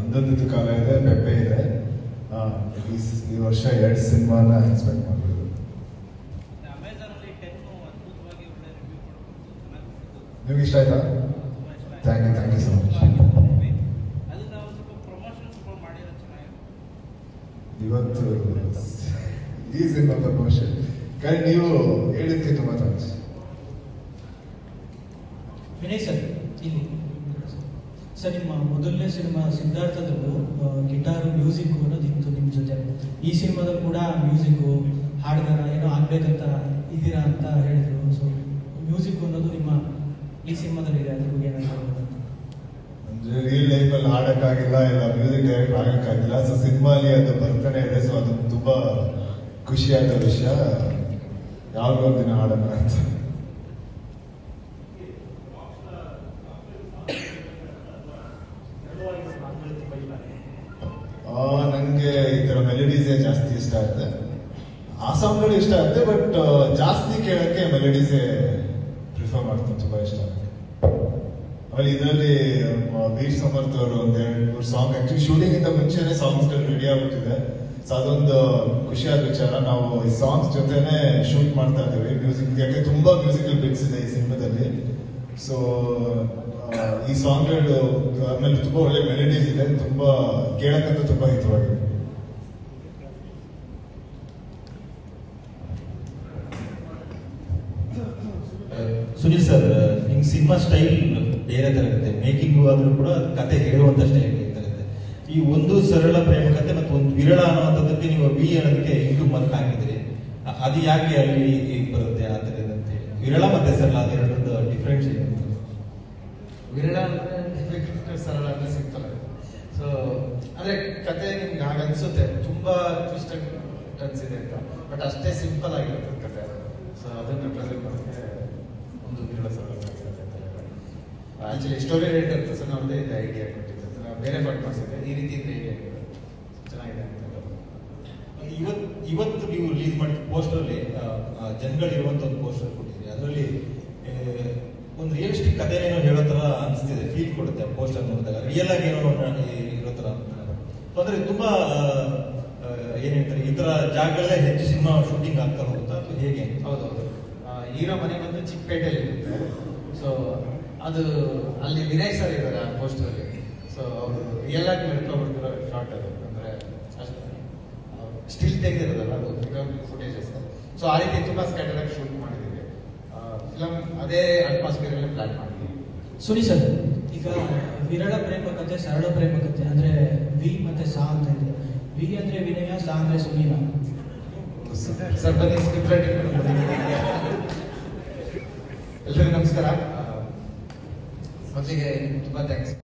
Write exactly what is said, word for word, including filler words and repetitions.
ಒಂದೊಂದು ಕಾಲ ಇದೆ, ಪೆಪ್ಪೆ ಇದೆ. ಈ ವರ್ಷ ಎರಡು ಸಿನಿಮಾನ ಎಕ್ಸ್ಪೆಕ್ಟ್ ಮಾಡ್ಬೋದು. ನಿಮ್ಗೆ ಇಷ್ಟ ಆಯ್ತಾ? Thank you thank you so much. ಇವತ್ತು ಈ ಸಿನಿಮಾ ಪ್ರಮೋಷನ್ కానీ ನೀವು ಹೇಳಿದ್ಕೆ ತುಂಬ ಥ್ಯಾಂಕ್ಸ್. ವಿನಯ್ ಸರ್, ಇಲ್ಲಿ ಸರ್ ನಿಮ್ಮ ಮೊದಲನೇ ಸಿನಿಮಾ ಸಿದ್ಧಾರ್ಥದಲ್ಲೂ ಗಿಟಾರು ಮ್ಯೂಸಿಕ್ ಅನ್ನೋದಿತ್ತು ನಿಮ್ಮ ಜೊತೆ. ಈ ಸಿನಿಮಾದಲ್ಲಿ ಕೂಡ ಮ್ಯೂಸಿಕ್ಕು ಹಾಡುಗಾರ ಏನೋ ಆಗ್ಬೇಕಂತ ಇದ್ದೀರಾ ಅಂತ ಹೇಳಿದ್ರು. ಸೊ ಮ್ಯೂಸಿಕ್ ಅನ್ನೋದು ನಿಮ್ಮ ಈ ಸಿನಿಮಾದಲ್ಲಿ ಇದೆ, ಅದ್ರ ಬಗ್ಗೆ ಏನಾದ್ರು ಅಂದ್ರೆ ರಿಯಲ್ ಲೈಫಲ್ಲಿ ಹಾಡಕ್ಕಾಗಿಲ್ಲ, ಇಲ್ಲ ಮ್ಯೂಸಿಕ್ ಡೈರೆಕ್ಟ್ ಆಗಕ್ಕಾಗಿಲ್ಲ. ಸೊ ಸಿನಿಮಾಲಿ ಅದು ಬರ್ತಾನೆ ಇದೆ. ಸೊ ಅದು ತುಂಬಾ ಖುಷಿಯಾದ ವಿಷಯ. ಯಾವಾಗಲೂ ಒಂದಿನ ಹಾಡೋಣ ಅಂತ. ನಂಗೆ ಈ ತರ ಮೆಲಡೀಸೇ ಜಾಸ್ತಿ ಇಷ್ಟ ಆಗುತ್ತೆ. ಆ ಸಾಂಗ್ಗಳು ಇಷ್ಟ ಆಗುತ್ತೆ, ಬಟ್ ಜಾಸ್ತಿ ಕೇಳಕ್ಕೆ ಮೆಲಡೀಸೇ ಪ್ರಿಫರ್ ಮಾಡ್ತೀನಿ, ತುಂಬಾ ಇಷ್ಟ ಆಗುತ್ತೆ. ಆಮೇಲೆ ಇದರಲ್ಲಿ ವೀರ್ ಸಮರ್ಥ ಅವರು ಒಂದೆರಡು ಮೂರು ಸಾಂಗ್ ಆಕ್ಚುಲಿ ಶೂಟಿಂಗ್ ಇಂದ ಮುಂಚೆನೆ ಸಾಂಗ್ಸ್ ರೆಡಿ ಆಗ್ಬಿಟ್ಟಿದೆ. ಸೊ ಅದೊಂದು ಖುಷಿಯಾದ ವಿಚಾರ. ನಾವು ಈ ಸಾಂಗ್ಸ್ ಜೊತೆನೆ ಶೂಟ್ ಮಾಡ್ತಾ ಇದ್ದೀವಿ ಮ್ಯೂಸಿಕ್, ಯಾಕೆ ತುಂಬಾ ಮ್ಯೂಸಿಕಲ್ ಬಿಟ್ಸ್ ಇದೆ ಈ ಸಿನಿಮಾದಲ್ಲಿ. ಸೊ ಈ ಸಾಂಗ್ಗಳು ಆಮೇಲೆ ತುಂಬಾ ಒಳ್ಳೆ ಮೆಲಡೀಸ್ ಇದೆ, ತುಂಬಾ ಕೇಳಕ್ಕಂತೂ ತುಂಬಾ ಹಿತವಾಗಿದೆ. ಸುನಿಲ್ ಸರ್, ನಿಮ್ ಸಿನಿಮಾ ಸ್ಟೈಲ್ ಬೇರೆ ತರ ಇರುತ್ತೆ. ಮೇಕಿಂಗ್ ಆದ್ರೂ ಕೂಡ ಕತೆ ಹೇಳುವಂತ ಸ್ಟೈಲ್ ಇರುತ್ತೆ. ಈ ಒಂದು ಸರಳ ಪ್ರೇಮ ಕತೆ ಮತ್ತು ಒಂದು ವಿರಳ ಅನ್ನೋದಕ್ಕೆ ನೀವು ವಿ ಅನ್ನೋದಕ್ಕೆ ಇಂಟು ಮರ್ಕ್ ಹಾಕಿದ್ರಿ. ಅದು ಯಾಕೆ ಅಲ್ಲಿ ಬರುತ್ತೆ ಆ ಥರ ಅಂತ ಹೇಳಿ? ವಿರಳ ಮತ್ತೆ ಸರಳ ಅದೆರಡೊಂದು ಡಿಫ್ರೆನ್ಸ್ ಇದೆ. ವಿರಳ ಅಂದ್ರೆ ಸರಳ ಅಂದ್ರೆ ಸಿಂಪಲ್. ಸೊ ಅಂದ್ರೆ ಕತೆ ನಿಮ್ಗೆ ಹಾಗೆ ಅನ್ಸುತ್ತೆ ತುಂಬಾ ಟ್ವಿಸ್ಟ್ ಟರ್ನ್ಸ್ ಇದೆ ಅಂತ, ಬಟ್ ಅಷ್ಟೇ ಸಿಂಪಲ್ ಆಗಿರುತ್ತೆ ಕತೆ. ಸೊ ಅದನ್ನ ರಿಪ್ರೆಸೆಂಟ್ ಮಾಡೋಕ್ಕೆ ಒಂದು ವಿರಳ ಸರಳ ಆಕ್ಚುಲಿ ಸ್ಟೋರಿ ರೈಟ್ ಅಂತ ಸರ್ ಅವ್ರದ್ದೇ ಇದೆ ಐಡಿಯಾ ಕೊಟ್ಟಿದ್ದೆ. ನಾವು ಬೇರೆ ಪಾರ್ಟ್ ಮಾಡಿಸಿದ್ದೆ, ಈ ರೀತಿ ಇದ್ರೆ ಹೇಗೆ ಚೆನ್ನಾಗಿದೆ ಅಂತ. ಇವತ್ತು ಇವತ್ತು ನೀವು ರಿಲೀಸ್ ಮಾಡಿದ ಪೋಸ್ಟರ್ ಅಲ್ಲಿ ಜನಗಳಿರುವಂತ ಒಂದು ಪೋಸ್ಟರ್ ಕೊಟ್ಟಿದ್ರಿ. ಅದರಲ್ಲಿ ಒಂದು ರಿಯಲಿಸ್ಟಿಕ್ ಕಥೆನೇನೋ ಹೇಳೋ ತರ ಅನಿಸ್ತಿದೆ, ಫೀಲ್ ಕೊಡುತ್ತೆ ಆ ಪೋಸ್ಟರ್ ನೋಡಿದಾಗ. ರಿಯಲ್ ಆಗಿ ಏನೋ ಇರೋ ತರ ಅಂದ್ರೆ ತುಂಬಾ ಏನ್ ಹೇಳ್ತಾರೆ, ಈ ತರ ಜಾಗಗಳಲ್ಲೇ ಹೆಚ್ಚು ಸಿನಿಮಾ ಶೂಟಿಂಗ್ ಆಗ್ತಾ ಹೋಗುತ್ತಾ ಅಥವಾ ಹೇಗೆ? ಹೌದೌದು. ಹೀರೋ ಮನೆ ಬಂದು ಚಿಕ್ಕಪೇಟೆಯಲ್ಲಿ ಇರುತ್ತೆ. ಸೊ ಅದು ಅಲ್ಲಿ ವಿನಯ್ ಸರ್ ಇದ್ದಾರೆ ಆ ಪೋಸ್ಟರ್ ಅಲ್ಲಿ. ಸೊ ಅವರು ರಿಯಲ್ ಆಗಿ ನಡ್ಕೊಬಿಡ್ತಿರೋ ಶಾರ್ಟ್ ಅದು, ಅಂದ್ರೆ ಸ್ಟಿಲ್ ತೆಗೆದಿರೋದಲ್ಲ, ಅದು ಫಿಲಮ್ ಫುಟೇಜಸ್. ಸೊ ಆ ರೀತಿ ತುಂಬಾ ಸ್ಕ್ಯಾಟರ್ ಆಗಿ ಶೂಟ್ ಮಾಡಿದ್ದೀವಿ. ಫಿಲಮ್ ಅದೇ ಅಟ್ಮಾಸ್ಫಿಯರ್ ಅಲ್ಲಿ ಪ್ಲಾನ್ ಮಾಡಿದ್ದೀವಿ. ಸುನಿ ಸರ್, ಈಗ ವಿರಳ ಪ್ರೇಮ ಕಥೆ, ಸರಳ ಪ್ರೇಮ ಕಥೆ ಅಂದ್ರೆ ವಿ ಮತ್ತೆ ಸಾ ಅಂತ ಇದೆ. ವಿ ಅಂದ್ರೆ ವಿನಯ, ಸಾ ಅಂದ್ರೆ ಸುನೀಲ. ಸರ್ ಬನ್ನಿ ಸ್ಕ್ರಿಪ್ಟ್ ರೈಟಿಂಗ್. ಎಲ್ರಿಗೂ ನಮಸ್ಕಾರ. ಮೊದಲಿಗೆ ತುಂಬಾ ಥ್ಯಾಂಕ್ಸ್.